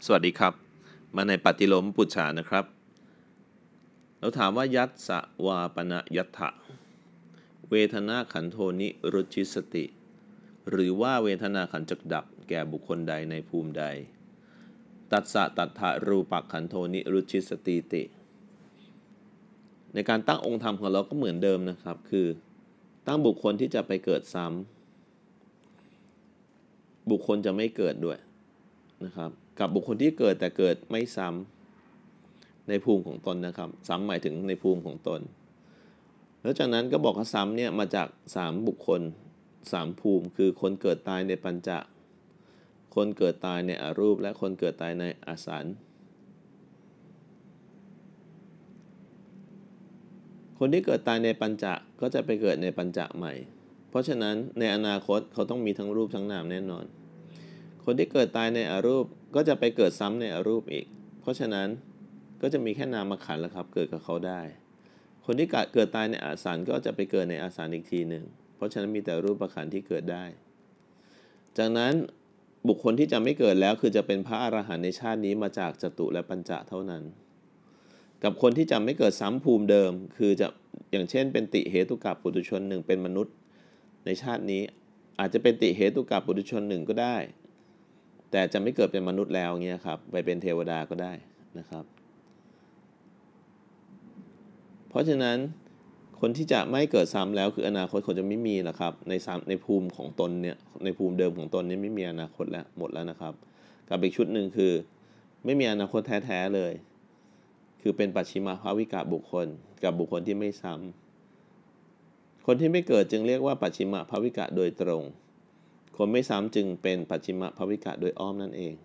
สวัสดีครับมาในปฏิโลมปุจฉานะครับเราถามว่ายัตสวาปนยัตถะเวทนาขันโทนิรุจิสติหรือว่าเวทนาขันจักดับแก่บุคคลใดในภูมิใดตัสสะตัทธะรูปขันโทนิรุจิสติติในการตั้งองค์ธรรมของเราก็เหมือนเดิมนะครับคือตั้งบุคคลที่จะไปเกิดซ้ำบุคคลจะไม่เกิดด้วยนะครับกับบุคคลที่เกิดแต่เกิดไม่ซ้ำในภูมิของตนนะครับซ้ำหมายถึงในภูมิของตนแล้วจากนั้นก็บอกว่าซ้ำเนี่ยมาจาก3บุคคล3ภูมิคือคนเกิดตายในปัญจคนเกิดตายในอรูปและคนเกิดตายในอสันคนที่เกิดตายในปัญจก็จะไปเกิดในปัญจใหม่เพราะฉะนั้นในอนาคตเขาต้องมีทั้งรูปทั้งนามแน่นอนคนที่เกิดตายในอรูปก็จะไปเกิดซ้ำในอรูปอีกเพราะฉะนั้นก็จะมีแค่นามขันธ์แล้วครับเกิดกับเขาได้คนที่เกิดตายในอสันก็จะไปเกิดในอสันอีกทีหนึ่งเพราะฉะนั้นมีแต่รูปขันธ์ที่เกิดได้จากนั้นบุคคลที่จะไม่เกิดแล้วคือจะเป็นพระอรหันต์ในชาตินี้มาจากจตุและปัญจเท่านั้นกับคนที่จะไม่เกิดซ้ำภูมิเดิมคือจะอย่างเช่นเป็นติเหตุกะปุถุชนหนึ่งเป็นมนุษย์ในชาตินี้อาจจะเป็นติเหตุกะปุถุชนหนึ่งก็ได้แต่จะไม่เกิดเป็นมนุษย์แล้วเงี้ยครับไปเป็นเทวดาก็ได้นะครับเพราะฉะนั้นคนที่จะไม่เกิดซ้ำแล้วคืออนาคตเขาจะไม่มีแล้วครับในภูมิของตนเนี่ยในภูมิเดิมของตนนี้ไม่มีอนาคตแล้วหมดแล้วนะครับกับอีกชุดหนึ่งคือไม่มีอนาคตแท้ๆเลยคือเป็นปัจฉิมภวิกะบุคคลกับบุคคลที่ไม่ซ้ำคนที่ไม่เกิดจึงเรียกว่าปัจฉิมภวิกะโดยตรงคนไม่ซ้ำจึงเป็นปัจฉิมภวิกะโดยอ้อมนั่นเอง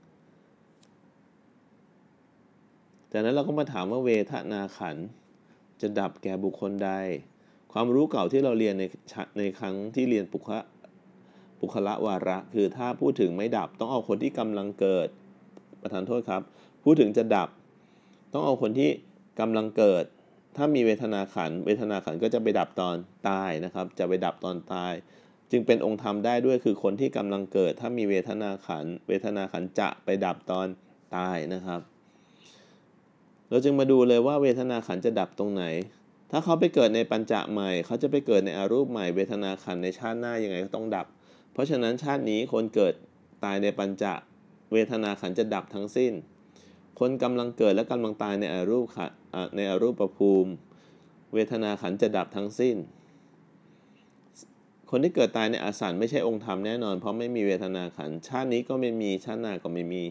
จากนั้นเราก็มาถามว่าเวทนาขันธ์จะดับแก่บุคคลใดความรู้เก่าที่เราเรียนในครั้งที่เรียนปุคละวาระคือถ้าพูดถึงไม่ดับต้องเอาคนที่กำลังเกิดประทานโทษครับพูดถึงจะดับต้องเอาคนที่กำลังเกิดถ้ามีเวทนาขันธ์ก็จะไปดับตอนตายนะครับจะไปดับตอนตายจึงเป็นองค์ธรรมได้ด้วยคือคนที่กำลังเกิดถ้ามีเวทนาขันธ์จะไปดับตอนตายนะครับเราจึงมาดูเลยว่าเวทนาขันธ์จะดับตรงไหนถ้าเขาไปเกิดในปัญจใหม่เขาจะไปเกิดในอรูปใหม่เวทนาขันธ์ในชาติหน้ายังไงก็ต้องดับเพราะฉะนั้นชาตินี้คนเกิดตายในปัญจเวทนาขันธ์จะดับทั้งสิ้นคนกำลังเกิดและกำลังตายในอรูปภูมิเวทนาขันธ์จะดับทั้งสิ้นคนที่เกิดตายในอสันไม่ใช่องค์ธรรมแน่นอนเพราะไม่มีเวทนาขันธ์ชาตินี้ก็ไม่มีชาติหน้าก็ไม่มี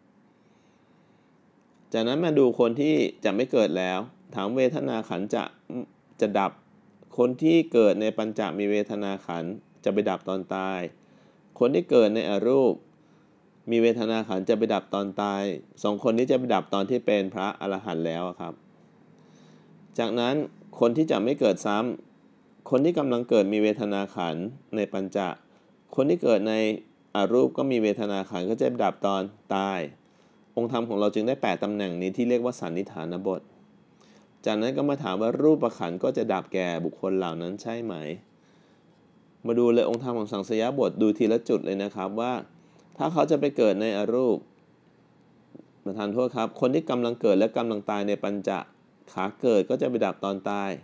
จากนั้นมาดูคนที่จะไม่เกิดแล้วถามเวทนาขันธ์จะดับคนที่เกิดในปัญจมีเวทนาขันธ์จะไปดับตอนตายคนที่เกิดในอรูปมีเวทนาขันธ์จะไปดับตอนตาย2คนนี้จะไปดับตอนที่เป็นพระอรหันต์แล้วครับจากนั้นคนที่จะไม่เกิดซ้ำคนที่กำลังเกิดมีเวทนาขันธ์ในปัญจคนที่เกิดในอรูปก็มีเวทนาขันธ์ก็จะไปดับตอนตายองค์ธรรมของเราจึงได้8ตำแหน่งนี้ที่เรียกว่าสันนิฐานบทจากนั้นก็มาถามว่ารูปขันธ์ก็จะดับแก่บุคคลเหล่านั้นใช่ไหมมาดูเลยองค์ธรรมของสังสยบทดูทีละจุดเลยนะครับว่าถ้าเขาจะไปเกิดในอรูปประทานโทษครับคนที่กำลังเกิดและกำลังตายในปัญจขาเกิดก็จะไปดับตอนตาย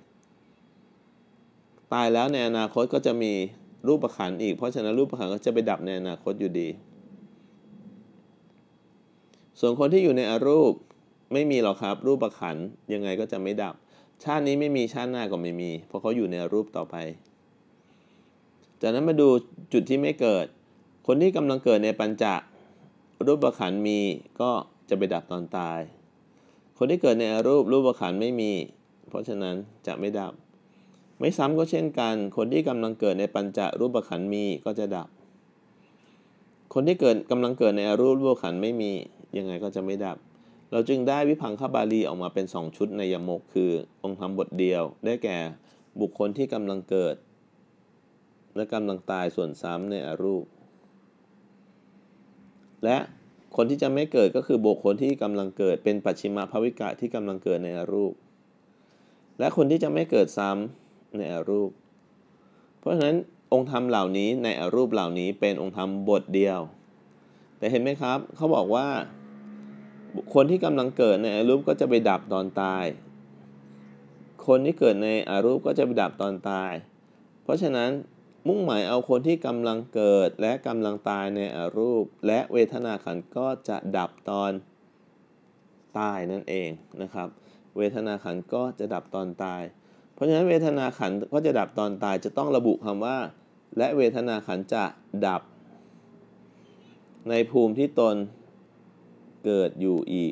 แล้วในอนาคตก็จะมีรูปขันธ์อีกเพราะฉะนั้นรูปขันธ์ก็จะไปดับในอนาคตอยู่ดีส่วนคนที่อยู่ในอรูปไม่มีหรอกครับรูปขันธ์ยังไงก็จะไม่ดับชาตินี้ไม่มีชาติหน้าก็ไม่มีเพราะเขาอยู่ในอรูปต่อไปจากนั้นมาดูจุดที่ไม่เกิดคนที่กำลังเกิดในปัญจรูปขันธ์มีก็จะไปดับตอนตายคนที่เกิดในอรูปขันธ์ไม่มีเพราะฉะนั้นจะไม่ดับไม่ซ้ำก็เช่นกันคนที่กำลังเกิดในปัญจรูปขันธ์มีก็จะดับคนที่กำลังเกิดในอรูปขันธ์ไม่มียังไงก็จะไม่ดับเราจึงได้วิพังคบาลีออกมาเป็น2ชุดในยมกคือองค์ธรรมบทเดียวได้แก่บุคคลที่กำลังเกิดและกำลังตายส่วนซ้ำในอรูปและคนที่จะไม่เกิดก็คือบุคคลที่กำลังเกิดเป็นปัจฉิมภวิกะที่กำลังเกิดในอรูปและคนที่จะไม่เกิดซ้ำในอรูปเพราะฉะนั้นองค์ธรรมเหล่านี้ในอรูปเหล่านี้เป็นองค์ธรรมบทเดียวแต่เห็นไหมครับเขาบอกว่าคนที่กำลังเกิดในอรูปก็จะไปดับตอนตายคนที่เกิดในอรูปก็จะไปดับตอนตายเพราะฉะนั้นมุ่งหมายเอาคนที่กำลังเกิดและกำลังตายในอรูปและเวทนาขันธ์ก็จะดับตอนตายนั่นเองนะครับเวทนาขันธ์ก็จะดับตอนตายเพราะฉะนั้นเวทนาขันธ์ก็จะดับตอนตายจะต้องระบุคำว่าและเวทนาขันธ์จะดับในภูมิที่ตนเกิดอยู่อีก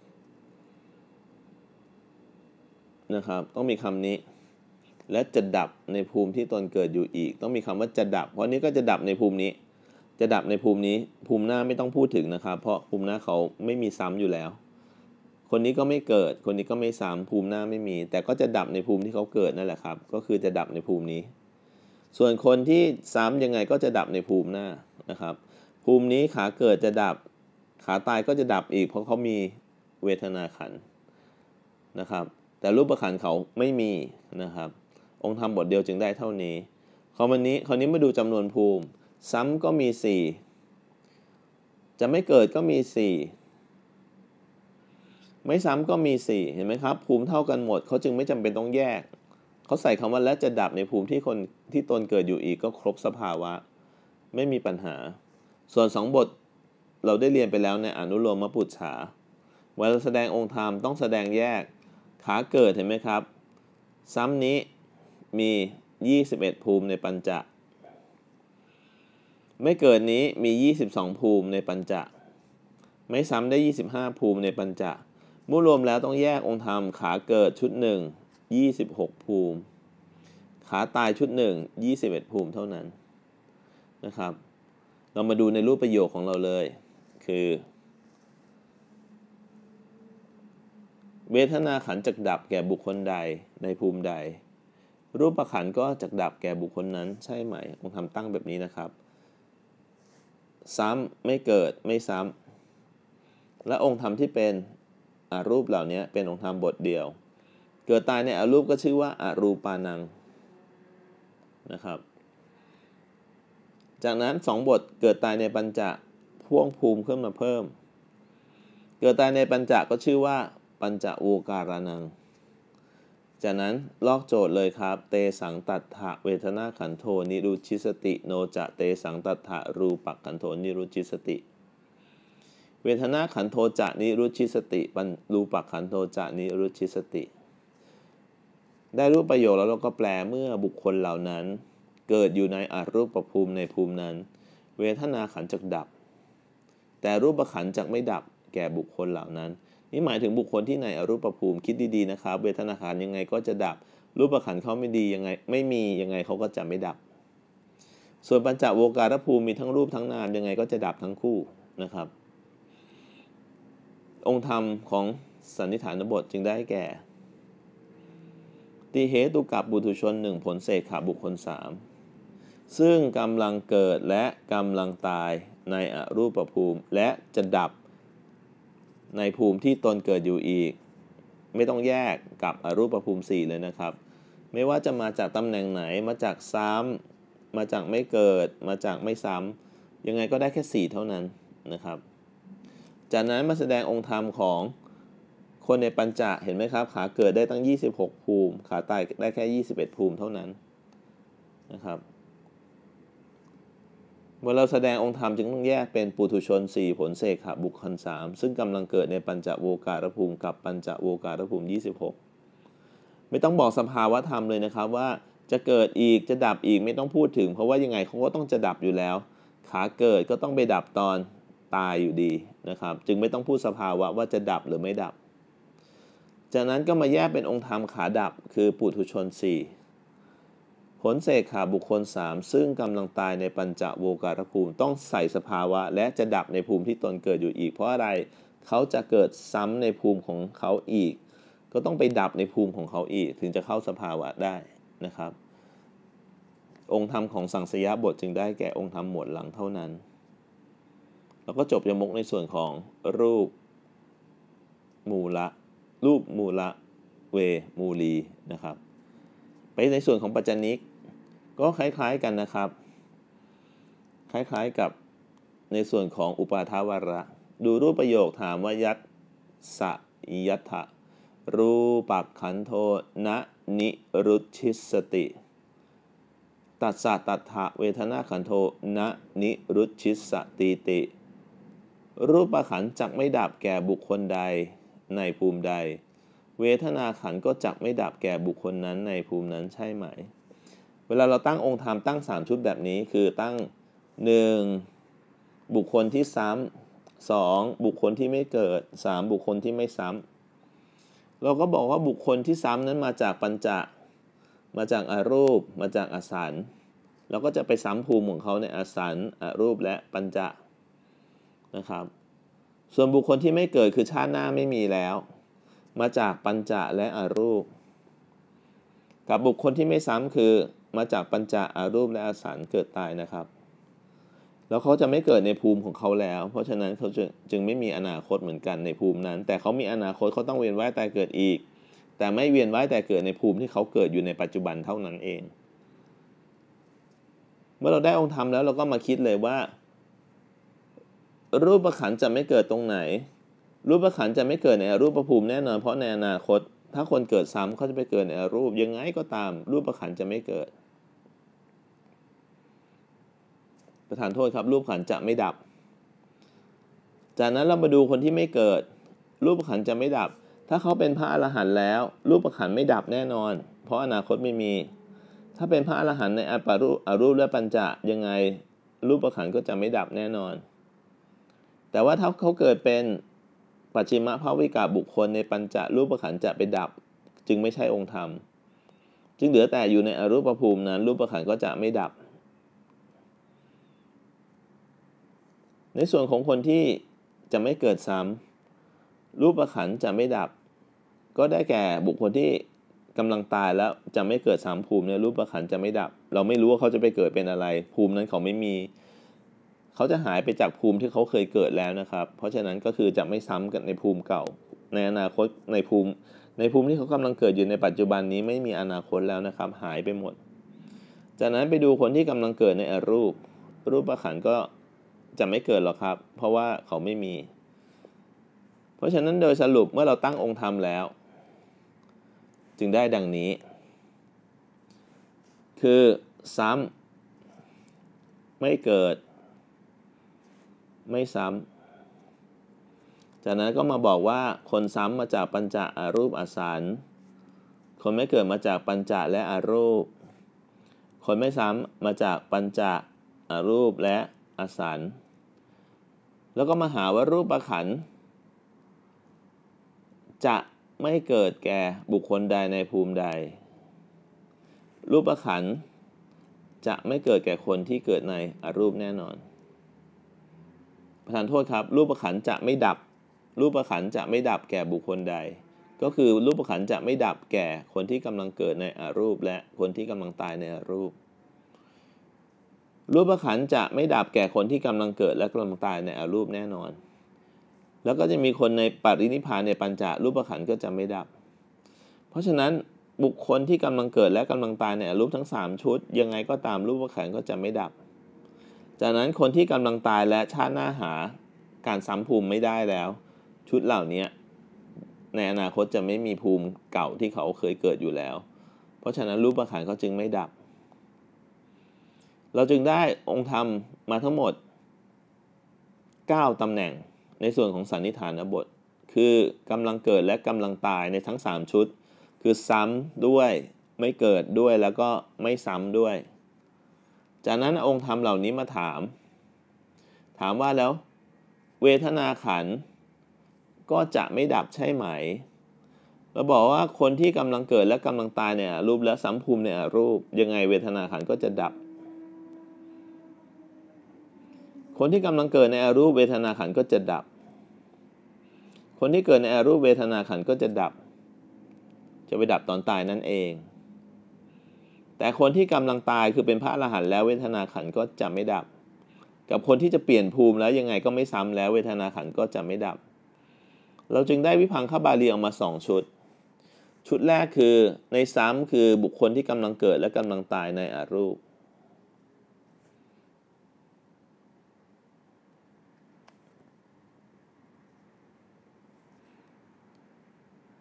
นะครับต้องมีคำนี้และจะดับในภูมิที่ตนเกิดอยู่อีกต้องมีคำว่าจะดับเพราะนี้ก็จะดับในภูมินี้จะดับในภูมินี้ภูมิหน้าไม่ต้องพูดถึงนะครับเพราะภูมิหน้าเขาไม่มีซ้ำอยู่แล้วคนนี้ก็ไม่เกิดคนนี้ก็ไม่ซ้ำภูมิหน้าไม่มีแต่ก็จะดับในภูมิที่เขาเกิดนั่นแหละครับก็คือจะดับในภูมินี้ส่วนคนที่ซ้ำยังไงก็จะดับในภูมิหน้านะครับภูมินี้ขาเกิดจะดับขาตายก็จะดับอีกเพราะเขามีเวทนาขันธ์นะครับแต่รูปขันธ์เขาไม่มีนะครับองค์ธรรมบทเดียวจึงได้เท่านี้คราวนี้มาดูจำนวนภูมิซ้ำก็มี4จะไม่เกิดก็มี4ไม่ซ้ำก็มี4เห็นไหมครับภูมิเท่ากันหมดเขาจึงไม่จำเป็นต้องแยกเขาใส่คำว่าและจะดับในภูมิที่คนที่ตนเกิดอยู่อีกก็ครบสภาวะไม่มีปัญหาส่วน2บทเราได้เรียนไปแล้วในอนุโลมปุจฉาเวลาแสดงองค์ธรรมต้องแสดงแยกขาเกิดเห็นไหมครับซ้ำนี้มี21ภูมิในปัญจไม่เกิดนี้มี22ภูมิในปัญจไม่ซ้ำได้25ภูมิในปัญจเมื่อรวมแล้วต้องแยกองค์ธรรมขาเกิดชุด1 26ภูมิขาตายชุด1 21ภูมิเท่านั้นนะครับเรามาดูในรูปประโยคของเราเลยคือเวทนาขันธ์จักดับแก่บุคคลใดในภูมิใดรูปขันธ์ก็จักดับแก่บุคคลนั้นใช่ไหมองค์ธรรมตั้งแบบนี้นะครับซ้ำไม่เกิดไม่ซ้ำและองค์ธรรมที่เป็นอรูปเหล่านี้เป็นองค์ธรรมบทเดียวเกิดตายในอรูปก็ชื่อว่าอรูปานังนะครับจากนั้น2บทเกิดตายในปัญจพ่วงภูมิขึ้นมาเพิ่มเกิดตายในปัญจก็ชื่อว่าปัญจโวการานังจากนั้นลอกโจทย์เลยครับเตสังตัฏฐะเวทนาขันโธนิรุชิสติโนจะเตสังตัฏฐะรูปขันโธนิรุชิสติเวทนาขันโธจะนิรุชิสติรูปขันโธจะนิรุชิสติได้รูปประโยคแล้วเราก็แปลเมื่อบุคคลเหล่านั้นเกิดอยู่ในอรูปภูมิในภูมินั้นเวทนาขันธ์จักดับแต่รูปขันธ์จักไม่ดับแก่บุคคลเหล่านั้นนี่หมายถึงบุคคลที่ในอรูปภูมิคิดดีๆนะครับเวทนาขันธ์ยังไงก็จะดับรูปขันธ์เขาไม่ดียังไงไม่มียังไงเขาก็จะไม่ดับส่วนปัญจโวการภูมิมีทั้งรูปทั้งนามยังไงก็จะดับทั้งคู่นะครับองค์ธรรมของสันนิฐานบทจึงได้แก่ติเหตุกับบุตุชน1ผลเศษขบุคคล3ซึ่งกำลังเกิดและกำลังตายในอรูปภูมิและจะดับในภูมิที่ตนเกิดอยู่อีกไม่ต้องแยกกับอรูปภูมิ4เลยนะครับไม่ว่าจะมาจากตำแหน่งไหนมาจากซ้ำมาจากไม่เกิดมาจากไม่ซ้ำยังไงก็ได้แค่4เท่านั้นนะครับจากนั้นมาแสดงองค์ธรรมของคนในปัญจเห็นไหมครับขาเกิดได้ตั้ง26ภูมิขาตายได้แค่21ภูมิเท่านั้นนะครับเมื่อเราแสดงองค์ธรรมจึงต้องแยกเป็นปุถุชน4ผลเสกขบุคคล3ซึ่งกำลังเกิดในปัญจโวการภูมิกับปัญจโวการภูมิ26ไม่ต้องบอกสภาวะธรรมเลยนะครับว่าจะเกิดอีกจะดับอีกไม่ต้องพูดถึงเพราะว่ายังไงเขาก็ต้องจะดับอยู่แล้วขาเกิดก็ต้องไปดับตอนตายอยู่ดีนะครับจึงไม่ต้องพูดสภาวะว่าจะดับหรือไม่ดับจากนั้นก็มาแยกเป็นองค์ธรรมขาดับคือปุถุชน4ผลเสกขาบุคคล3ซึ่งกำลังตายในปัญจโวการภูมิต้องใส่สภาวะและจะดับในภูมิที่ตนเกิดอยู่อีกเพราะอะไรเขาจะเกิดซ้ำในภูมิของเขาอีกก็ต้องไปดับในภูมิของเขาอีกถึงจะเข้าสภาวะได้นะครับองค์ธรรมของสังสยบทจึงได้แก่องค์ธรรมหมวดหลังเท่านั้นแล้วก็จบยมกในส่วนของรูปมูละเวมูลีนะครับไปในส่วนของปัจจนิกก็คล้ายๆกันนะครับคล้ายๆกับในส่วนของอุปาทาวาระดูรูปประโยคถามว่ายัตสยัตถะรูปักขันโทนะนิรุชชิสติตัสสะตัฏฐะเวทนาขันโทนะนิรุชชิสติติรูปขันธ์จักไม่ดับแก่บุคคลใดในภูมิใดเวทนาขันธ์ก็จักไม่ดับแก่บุคคลนั้นในภูมินั้นใช่ไหมเวลาเราตั้งองค์ธรรมตั้ง3ชุดแบบนี้คือตั้ง1บุคคลที่ซ้ำ2บุคคลที่ไม่เกิด3บุคคลที่ไม่ซ้ำเราก็บอกว่าบุคคลที่ซ้ำนั้นมาจากปัญจมาจากอรูปมาจากอสันเราก็จะไปซ้ำภูมิของเขาในอสันอรูปและปัญจนะครับส่วนบุคคลที่ไม่เกิดคือชาติหน้าไม่มีแล้วมาจากปัญจและอรูปกับบุคคลที่ไม่ซ้ำคือมาจากปัญจอรูปและอสันเกิดตายนะครับแล้วเขาจะไม่เกิดในภูมิของเขาแล้วเพราะฉะนั้นเขาจึงไม่มีอนาคตเหมือนกันในภูมินั้นแต่เขามีอนาคตเขาต้องเวียนว่ายตายเกิดอีกแต่ไม่เวียนว่ายตายเกิดในภูมิที่เขาเกิดอยู่ในปัจจุบันเท่านั้นเองเมื่อเราได้องค์ธรรมแล้วเราก็มาคิดเลยว่ารูปขันธ์จะไม่เกิดตรงไหนรูปขันธ์จะไม่เกิดในอรูปภูมิแน่นอนเพราะในอนาคตถ้าคนเกิดซ้ำเขาจะไปเกิดในอรูปยังไงก็ตามรูปขันธ์จะไม่เกิดประทานโทษครับรูปขันธ์จะไม่ดับจากนั้นเรามาดูคนที่ไม่เกิดรูปขันธ์จะไม่ดับถ้าเขาเป็นพระอรหันต์แล้วรูปขันธ์ไม่ดับแน่นอนเพราะอนาคตไม่มีถ้าเป็นพระอรหันต์ในอรูปและปัญจยังไงรูปขันธ์ก็จะไม่ดับแน่นอนแต่ว่าถ้าเขาเกิดเป็นปัจฉิมภวิกาบุคคลในปัญจรูปขันธ์จะไปดับจึงไม่ใช่องค์ธรรมจึงเหลือแต่อยู่ในอรูปภูมินั้นรูปขันธ์ก็จะไม่ดับในส่วนของคนที่จะไม่เกิดซ้ำรูปขันธ์จะไม่ดับก็ได้แก่บุคคลที่กำลังตายแล้วจะไม่เกิดซ้ำภูมิในรูปขันธ์จะไม่ดับเราไม่รู้ว่าเขาจะไปเกิดเป็นอะไรภูมินั้นเขาไม่มีเขาจะหายไปจากภูมิที่เขาเคยเกิดแล้วนะครับเพราะฉะนั้นก็คือจะไม่ซ้ำกันในภูมิเก่าในอนาคตในภูมิที่เขากำลังเกิดอยู่ในปัจจุบันนี้ไม่มีอนาคตแล้วนะครับหายไปหมดจากนั้นไปดูคนที่กำลังเกิดในอรูปขันธ์ก็จะไม่เกิดหรอกครับเพราะว่าเขาไม่มีเพราะฉะนั้นโดยสรุปเมื่อเราตั้งองค์ธรรมแล้วจึงได้ดังนี้คือซ้ำไม่เกิดไม่ซ้ำจากนั้นก็มาบอกว่าคนซ้ำมาจากปัญจอรูปอสันคนไม่เกิดมาจากปัญจและอรูปคนไม่ซ้ำมาจากปัญจอรูปและอสันแล้วก็มาหาว่ารูปขันธ์จะไม่เกิดแก่บุคคลใดในภูมิใดรูปขันธ์จะไม่เกิดแก่คนที่เกิดในอรูปแน่นอนประทานโทษครับรูปขันธ์จะไม่ดับรูปขันธ์จะไม่ดับแก่บุคคลใดก็คือรูปขันธ์จะไม่ดับแก่คนที่กำลังเกิดในอรูปและคนที่กำลังตายในอรูปรูปขันธ์จะไม่ดับแก่คนที่กำลังเกิดและกำลังตายในอรูปแน่นอนแล้วก็จะมีคนในปรินิพพานในปัญจรูปขันธ์ก็จะไม่ดับเพราะฉะนั้นบุคคลที่กำลังเกิดและกำลังตายในอรูปทั้ง3ชุดยังไงก็ตามรูปขันธ์ก็จะไม่ดับจากนั้นคนที่กำลังตายและชาติหน้าหาการซ้ำภูมิไม่ได้แล้วชุดเหล่านี้ในอนาคตจะไม่มีภูมิเก่าที่เขาเคยเกิดอยู่แล้วเพราะฉะนั้นรูปขันธ์เขาจึงไม่ดับเราจึงได้องค์ธรรมมาทั้งหมด9ตำแหน่งในส่วนของสันนิฐานบทคือกำลังเกิดและกำลังตายในทั้ง3ชุดคือซ้ำด้วยไม่เกิดด้วยแล้วก็ไม่ซ้ำด้วยจากนั้นองค์ธรรมเหล่านี้มาถามว่าแล้วเวทนาขันธ์ก็จะไม่ดับใช่ไหมเราบอกว่าคนที่กำลังเกิดและกำลังตายในอรูปและซ้ำภูมิในอรูปยังไงเวทนาขันธ์ก็จะดับคนที่กำลังเกิดในอรูปเวทนาขันธ์ก็จะดับคนที่เกิดในอรูปเวทนาขันธ์ก็จะดับจะไปดับตอนตายนั่นเองแต่คนที่กำลังตายคือเป็นพระอรหันต์แล้วเวทนาขันธ์ก็จะไม่ดับกับคนที่จะเปลี่ยนภูมิแล้วยังไงก็ไม่ซ้ำแล้วเวทนาขันธ์ก็จะไม่ดับเราจึงได้วิพังคบาลีออกมา2ชุดแรกคือในซ้ำคือบุคคลที่กำลังเกิดและกำลังตายในอรูป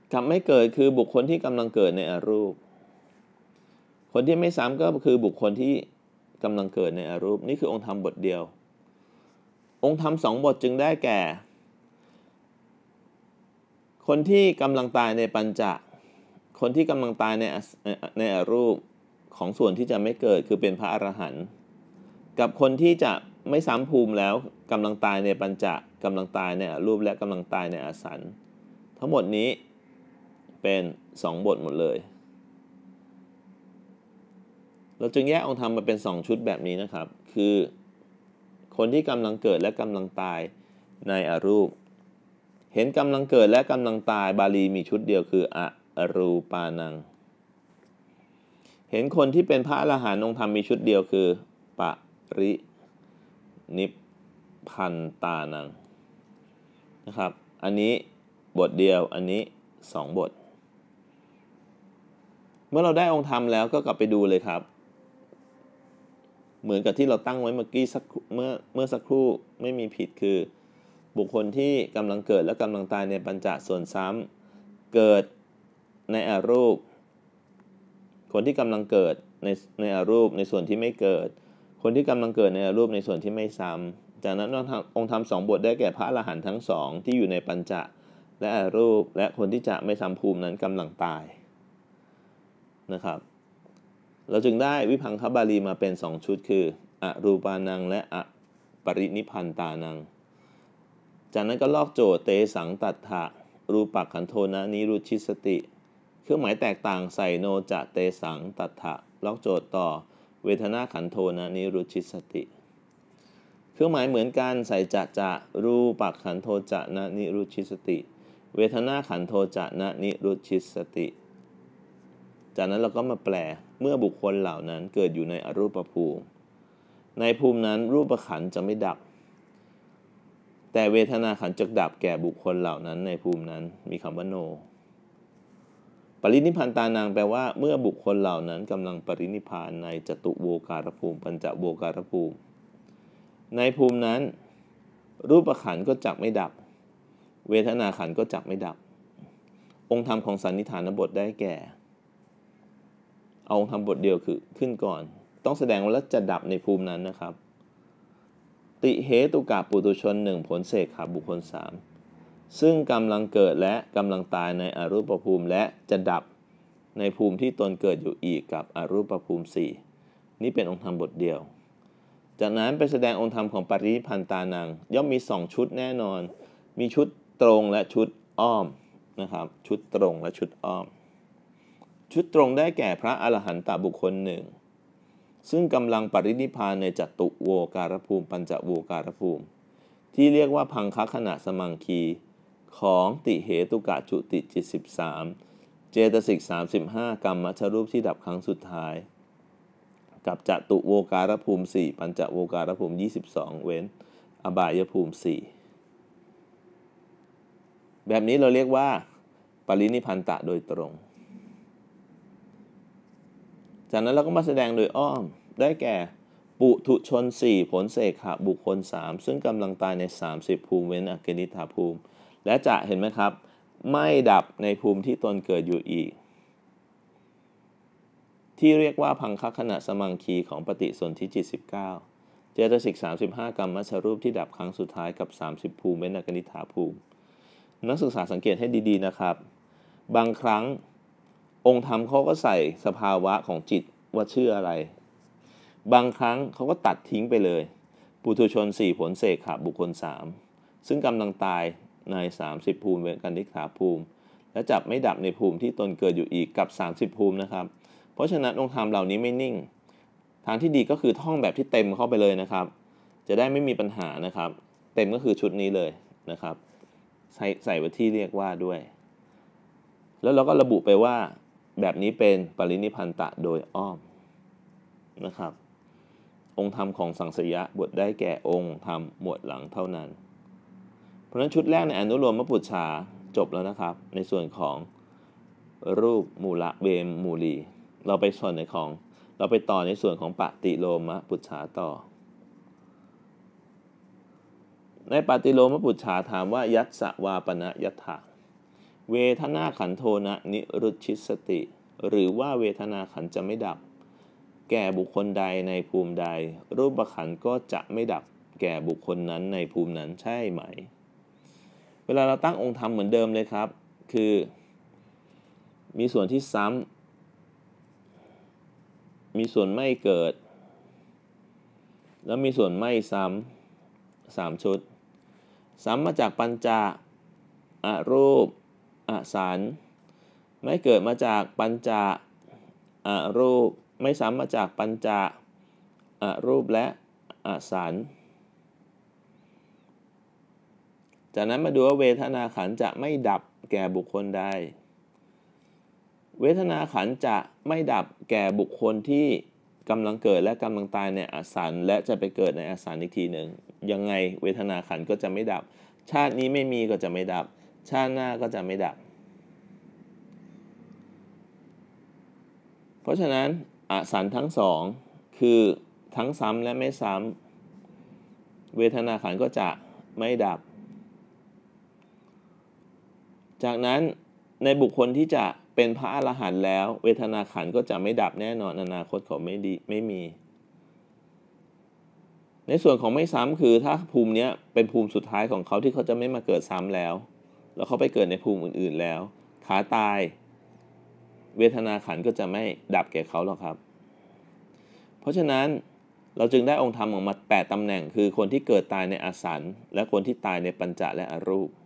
กับไม่เกิดคือบุคคลที่กำลังเกิดในอรูปคนที่ไม่ซ้ำก็คือบุคคลที่กำลังเกิดในอรูปนี่คือองค์ธรรมบทเดียวองค์ธรรม2 บทจึงได้แก่คนที่กำลังตายในปัญจคนที่กำลังตายในอรูปของส่วนที่จะไม่เกิดคือเป็นพระอรหันต์กับคนที่จะไม่ซ้ำภูมิแล้วกำลังตายในปัญจกำลังตายในอรูปและกำลังตายในอสันทั้งหมดนี้เป็น2 บทหมดเลยเราจึงแยกองค์ธรรมมาเป็น2 ชุดแบบนี้นะครับคือคนที่กำลังเกิดและกำลังตายในอรูปเห็นกำลังเกิดและกำลังตายบาลีมีชุดเดียวคืออรูปานังเห็นคนที่เป็นพระอรหันต์องค์ธรรมมีชุดเดียวคือปรินิพพันตานังนะครับอันนี้บทเดียวอันนี้2 บทเมื่อเราได้องค์ธรรมแล้วก็กลับไปดูเลยครับเหมือนกับที่เราตั้งไว้เมื่อกี้เมื่อสักครู่ไม่มีผิดคือบุคคลที่กำลังเกิดและกำลังตายในปัญจส่วนซ้ำเกิดในอรูปคนที่กำลังเกิดในอรูปในส่วนที่ไม่เกิดคนที่กำลังเกิดในอรูปในส่วนที่ไม่ซ้ำจากนั้นองค์ธรรม2 บทได้แก่พระอรหันต์ทั้ง2ที่อยู่ในปัญจและอรูปและคนที่จะไม่ซ้ำภูมินั้นกำลังตายนะครับเราจึงได้วิภังคบาลีมาเป็น2 ชุดคืออรูปานังและอปรินิพพันตานังจากนั้นก็ลอกโจทย์เตสังตัฏฐะรูปักขันโทนะนิรุชิสติเครื่องหมายแตกต่างใส่โนจะเตสังตัฏฐะลอกโจทย์ต่อเวทนาขันโทนะนิรุชิสติเครื่องหมายเหมือนกันใส่จะรูปักขันโทจะนะนิรุชิสติเวทนาขันโทจะนะนิรุชิสติจากนั้นเราก็มาแปลเมื่อบุคคลเหล่านั้นเกิดอยู่ในอรูปภูมิในภูมินั้นรูปขันธ์จะไม่ดับแต่เวทนาขันธ์จะดับแก่บุคคลเหล่านั้นในภูมินั้นมีคำว่าโนปรินิพพันตานางแปลว่าเมื่อบุคคลเหล่านั้นกำลังปรินิพพานในจตุโวการภูมิปัญจโวการภูมิในภูมินั้นรูปขันธ์ก็จักไม่ดับเวทนาขันธ์ก็จักไม่ดับองค์ธรรมของสันนิฐานบทได้แก่เอาองค์ธรรมบทเดียวคือขึ้นก่อนต้องแสดงว่าแล้วจะดับในภูมินั้นนะครับติเหตุกะปุถุชน1ผลเสกขบุคคล3ซึ่งกำลังเกิดและกำลังตายในอรูปภูมิและจะดับในภูมิที่ตนเกิดอยู่อีกกับอรูปภูมิ4นี่เป็นองค์ธรรมบทเดียวจากนั้นไปแสดงองค์ธรรมของปรินิพพันตานังย่อมมี2 ชุดแน่นอนมีชุดตรงและชุดอ้อมนะครับชุดตรงและชุดอ้อมชุดตรงได้แก่พระอรหันตบุคคล1ซึ่งกำลังปรินิพพานในจตุโวการภูมิปัญจโวการภูมิที่เรียกว่าพังคขณะสมังคีของติเหตุกะจุติจิต13เจตสิก35กรรมมัชรูปที่ดับครั้งสุดท้ายกับจตุโวการภูมิ4ปัญจโวการภูมิ22เว้นอบายภูมิ4แบบนี้เราเรียกว่าปรินิพพันตะโดยตรงจากนั้นเราก็มาแสดงโดยอ้อมได้แก่ปุถุชน4ผลเสกขบุคคล3ซึ่งกำลังตายใน30ภูมิเว้นอเกณิธาภูมิและจะเห็นไหมครับไม่ดับในภูมิที่ตนเกิดอยู่อีกที่เรียกว่าพังคขณะสมังคีของปฏิสนธิจิต19เจตสิก35กรรมมัชรูปที่ดับครั้งสุดท้ายกับ30ภูมิเว้นอเกณิธาภูมินักศึกษาสังเกตให้ดีๆนะครับบางครั้งองค์ธรรมเขาก็ใส่สภาวะของจิตว่าชื่ออะไรบางครั้งเขาก็ตัดทิ้งไปเลยปุถุชน4ผลเสกขบุคคล3ซึ่งกำลังตายใน30ภูมิเว้นอเกณิธาภูมิและจับไม่ดับในภูมิที่ตนเกิดอยู่อีกกับ30ภูมินะครับเพราะฉะนั้นองค์ธรรมเหล่านี้ไม่นิ่งทางที่ดีก็คือท่องแบบที่เต็มเข้าไปเลยนะครับจะได้ไม่มีปัญหานะครับเต็มก็คือชุดนี้เลยนะครับใส่ไว้ที่เรียกว่าด้วยแล้วเราก็ระบุไปว่าแบบนี้เป็นปรินิพพันตะโดยอ้อมนะครับองค์ธรรมของสังสยะบทได้แก่องค์ธรรมหมวดหลังเท่านั้นเพราะฉะนั้นชุดแรกในอนุโลมปุจฉาจบแล้วนะครับในส่วนของรูปมูละเวมมูลีเราไปต่อในส่วนของปฏิโลมปุจฉาต่อในปฏิโลมปุจฉาถามว่ายัสสะวาปนะยัตถะเวทนาขันโทนะนิรุชชิสติ หรือว่าเวทนาขันจะไม่ดับแก่บุคคลใดในภูมิใดรูปขันก็จะไม่ดับแก่บุคคลนั้นในภูมินั้นใช่ไหมเวลาเราตั้งองค์ธรรมเหมือนเดิมเลยครับคือมีส่วนที่ซ้ำมีส่วนไม่เกิดแล้วมีส่วนไม่ซ้ำ3ชุดซ้ำมาจากปัญจอรูปอสันไม่เกิดมาจากปัญจอรูปไม่ซ้ำมาจากปัญจอรูปและอสันจากนั้นมาดูว่าเวทนาขันธ์จะไม่ดับแก่บุคคลใดเวทนาขันธ์จะไม่ดับแก่บุคคลที่กำลังเกิดและกำลังตายในอสันและจะไปเกิดในอสันอีกทีหนึ่งยังไงเวทนาขันธ์ก็จะไม่ดับชาตินี้ไม่มีก็จะไม่ดับชาติหน้าก็จะไม่ดับเพราะฉะนั้นอสันทั้งสองคือทั้งซ้ำและไม่ซ้ำเวทนาขันธ์ก็จะไม่ดับจากนั้นในบุคคลที่จะเป็นพระอรหันต์แล้วเวทนาขันธ์ก็จะไม่ดับแน่นอนอนาคตเขาไม่มีในส่วนของไม่ซ้ำคือถ้าภูมินี้เป็นภูมิสุดท้ายของเขาที่เขาจะไม่มาเกิดซ้ำแล้วเขาไปเกิดในภูมิอื่นๆแล้วขาตายเวทนาขันธ์ก็จะไม่ดับแก่เขาหรอกครับเพราะฉะนั้นเราจึงได้องค์ธรรมออกมา8ตำแหน่งคือคนที่เกิดตายในอสันและคนที่ตายในปัญจและอรูป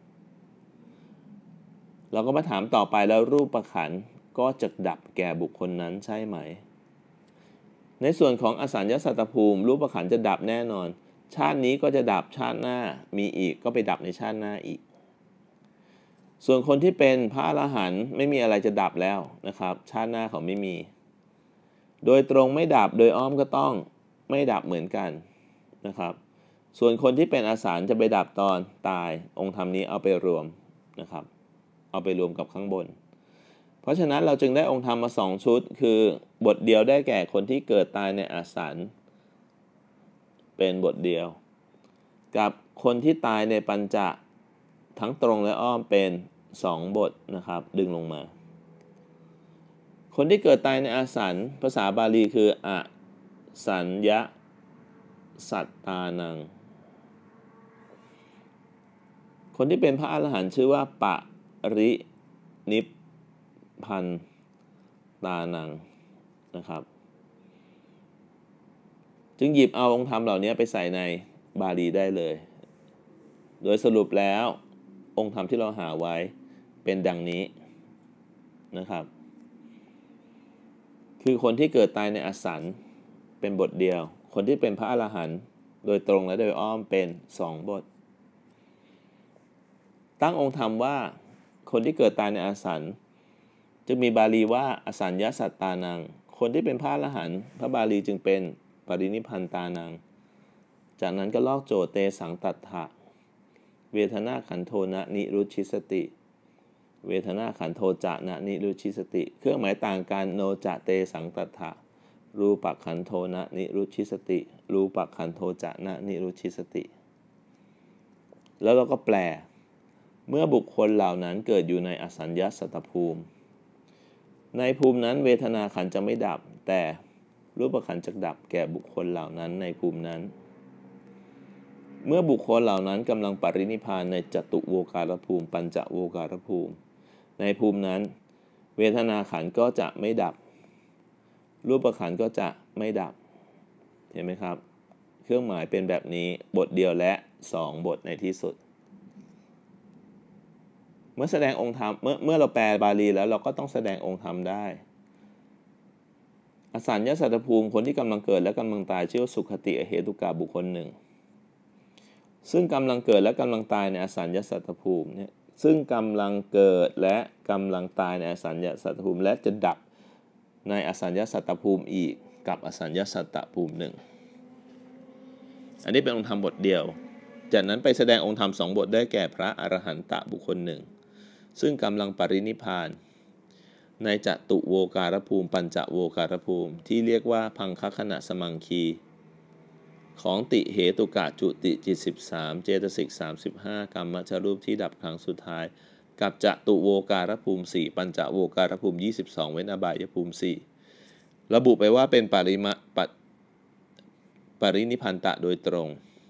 เราก็มาถามต่อไปแล้วรูปขันธ์ก็จะดับแก่บุคคลนั้นใช่ไหมในส่วนของอสัญญสัตตภูมิรูปขันธ์จะดับแน่นอนชาตินี้ก็จะดับชาติหน้ามีอีกก็ไปดับในชาติหน้าอีกส่วนคนที่เป็นพระอรหันต์ไม่มีอะไรจะดับแล้วนะครับชาติหน้าเขาไม่มีโดยตรงไม่ดับโดยอ้อมก็ต้องไม่ดับเหมือนกันนะครับส่วนคนที่เป็นอสัญจะไปดับตอนตายองค์ธรรมนี้เอาไปรวมนะครับเอาไปรวมกับข้างบนเพราะฉะนั้นเราจึงได้องค์ธรรมมา2ชุดคือบทเดียวได้แก่คนที่เกิดตายในอสัญเป็นบทเดียวกับคนที่ตายในปัญจทั้งตรงและอ้อมเป็น2บทนะครับดึงลงมาคนที่เกิดตายในอสัญภาษาบาลีคืออสัญญสัตตานังคนที่เป็นพระอรหันต์ชื่อว่าปรินิพพันตานังนะครับจึงหยิบเอาองค์ธรรมเหล่านี้ไปใส่ในบาลีได้เลยโดยสรุปแล้วองค์ธรรมที่เราหาไว้เป็นดังนี้นะครับคือคนที่เกิดตายในอสัญเป็นบทเดียวคนที่เป็นพระอรหันต์โดยตรงและโดยอ้อมเป็น2บทตั้งองค์ธรรมว่าคนที่เกิดตายในอสัญจึงมีบาลีว่าอสัญญสัตตานังคนที่เป็นพระอรหันต์พระบาลีจึงเป็นปรินิพพันตานังจากนั้นก็ลอกโจทย์เตสังตัฏฐะเวทนาขันโทนะนิรุชชิสติเวทนาขันโทจะนะนิรุชชิสติเครื่องหมายต่างกันโนจะเตสังตัฏฐะรูปขันโทนะนิรุชชิสติรูปขันโทจะนะนิรุชชิสติแล้วเราก็แปลเมื่อบุคคลเหล่านั้นเกิดอยู่ในอสัญญสัตตภูมิในภูมินั้นเวทนาขันธ์จะไม่ดับแต่รูปขันธ์จะดับแก่บุคคลเหล่านั้นในภูมินั้นเมื่อบุคคลเหล่านั้นกำลังปรินิพพานในจตุโวการภูมิปัญจโวการภูมิในภูมินั้นเวทนาขันธ์ก็จะไม่ดับรูปขันธ์ก็จะไม่ดับเห็นไหมครับเครื่องหมายเป็นแบบนี้บทเดียวและ2บทในที่สุดเมื่อแสดงองค์ธรรมเมื่อเราแปลบาลีแล้วเราก็ต้องแสดงองค์ธรรมได้อสัญญสัตตภูมิคนที่กำลังเกิดและกำลังตายชื่อว่าสุขติอเหตุกะบุคคลหนึ่งซึ่งกำลังเกิดและกำลังตายในอสัญญสัตตภูมิเนี่ยซึ่งกำลังเกิดและกำลังตายในอสัญญสัตตภูมิและจะดับในอสัญญสัตตภูมิอีกกับอสัญญสัตตภูมิหนึ่งอันนี้เป็นองค์ธรรมบทเดียวจากนั้นไปแสดงองค์ธรรม2บทได้แก่พระอรหันตบุคคลหนึ่งซึ่งกำลังปรินิพพานในจตุโวการภูมิปัญจโวการภูมิที่เรียกว่าพังคขณะสมังคีของติเหตุกะจุติจิต13เจตสิก35กรรมชรูปที่ดับครั้งสุดท้ายกับจตุโวการภูมิ4ปัญจโวการภูมิ22เว้นอบายภูมิ4ระบุไปว่าเป็นปรินิพพันตะโดยตรง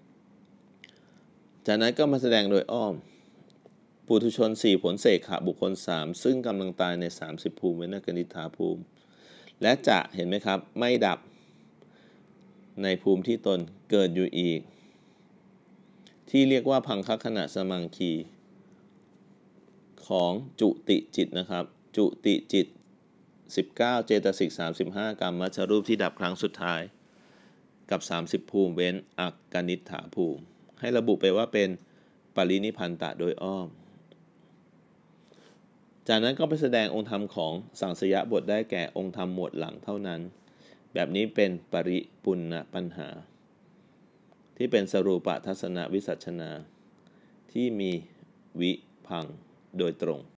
จากนั้นก็มาแสดงโดยอ้อมปุถุชน4ผลเสกขะบุคคล3ซึ่งกำลังตายใน30ภูมิเว้นอกนิทาภูมิและจะเห็นไหมครับไม่ดับในภูมิที่ตนเกิดอยู่อีกที่เรียกว่าพังคขณะสมังคีของจุติจิตนะครับจุติจิต19เจตสิก35กรรมมัชรูปที่ดับครั้งสุดท้ายกับ30ภูมิเว้นอกนิฐาภูมิให้ระบุไปว่าเป็นปรินิพพันตะโดยอ้อมจากนั้นก็ไปแสดงองค์ธรรมของสังสยบทได้แก่องค์ธรรมหมวดหลังเท่านั้นแบบนี้เป็นปริปุณณปัญหาที่เป็นสรูปทัศนวิสัชนาที่มีวิพังโดยตรง